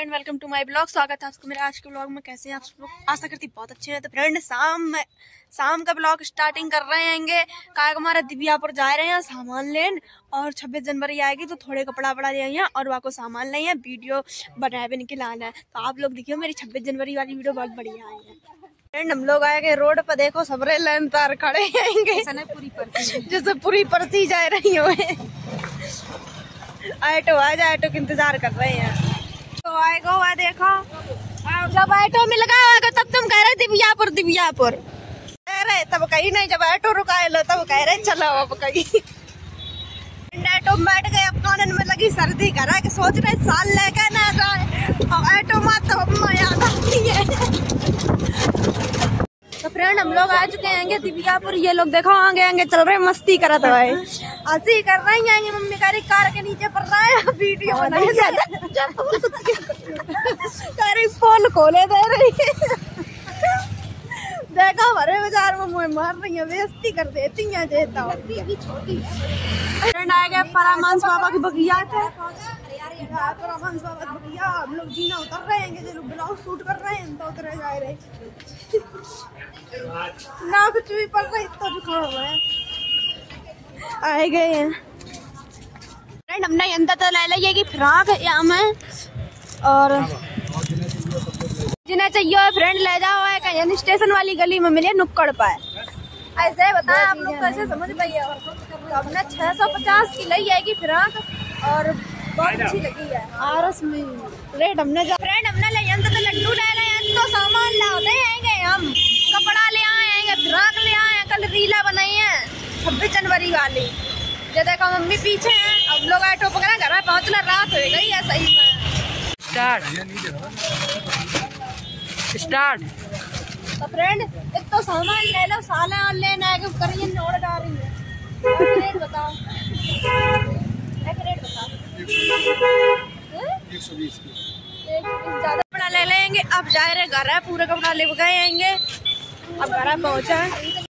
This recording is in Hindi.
Friend, welcome to my blog. स्वागत है आपको मेरे आज के ब्लॉग में। कैसे हैं आप सब लोग? आशा करती बहुत अच्छे हैं। तो फ्रेंड, शाम का ब्लॉग स्टार्टिंग कर रहे हैं। काय हमारा दिव्यापुर जा रहे हैं सामान लेन, और 26 जनवरी आएगी तो थोड़े कपड़ा ले आए हैं और वहाँ को सामान ले हैं, वीडियो बनाने के लाना है। तो आप लोग देखिए मेरी 26 जनवरी वाली वीडियो बहुत बढ़िया आई है। फ्रेंड, हम लोग आएंगे रोड पर, देखो सबरे लाइन तार खड़े हैं जैसे पूरी परसी जा रही हो। ऑटो आ जाए, ऑटो का इंतजार कर रहे हैं। तो आएगा वह देखो, जब ऑटो मिल गया तब तुम कह रहे दिव्यापुर दिव्यापुर कह रहे, तब कहीं नहीं। जब ऑटो रुकाए लो तब कह रहे चलो अब कहीं। ऑटो में बैठ गए, अब कानन में लगी सर्दी, करा के सोच रहे साल लेके ना जाए, और ऑटो में तो अम्मा याद आती है। तो फ्रेंड, हम लोग आ चुके हैं दिव्यापुर। ये लोग देखो आगे चल रहे, मस्ती करत है, हंसी कर रही है। मम्मी कह रही कार के नीचे पड़ रहा है, वीडियो पोल खोले दे रही है। देखो भरे बाजार में मुँह मार रही है, बेइज्जती कर देती है। फ्रेंड आ गए परामांस बाबा की बगिया पे। परामांस बाबा की बगिया हम लोग जीना उतर रहे हैं, जो लोग ब्लाउज शूट कर रहे हैं तो उतरे जा रहे ना, कुछ भी पड़ रहा है, इतना जुकाम हुआ है। आए गए हैं फ्रेंड, हमने अंदर तो ले लिया कि फ्राक यहाँ में, और जिन्हें चाहिए फ्रेंड ले जाओ है कहीं स्टेशन वाली गली में मिले, नुक्कड़ पाए। ऐसे बताएं आप लोग कैसे समझ पाइए। तो हमने 650 की ली है कि फ्राक, और बहुत अच्छी लगी है। आरस में रेट हमने फ्रेंड हमने ले तो लड्डू ले रहे, तो सामान लाते हैं हम, कपड़ा ले आएंगे, फ्राक ले आए, कल रीला बनाई है 26 जनवरी वाली। जो देखो मम्मी पीछे हैं, अब लोग ऑटो पकड़ा, घर में पहुंचना रात हो गई है। सही में स्टार्ट। तो फ्रेंड, एक तो सामान ले लो, साले लेना है करिए नोट डाल रही है। रेट बताओ, रेट बताओ। 120 ज्यादा कपड़ा ले लेंगे। अब जा रहे घर है, पूरा कपड़ा ले गए आएंगे। अब घर पहुंचा है।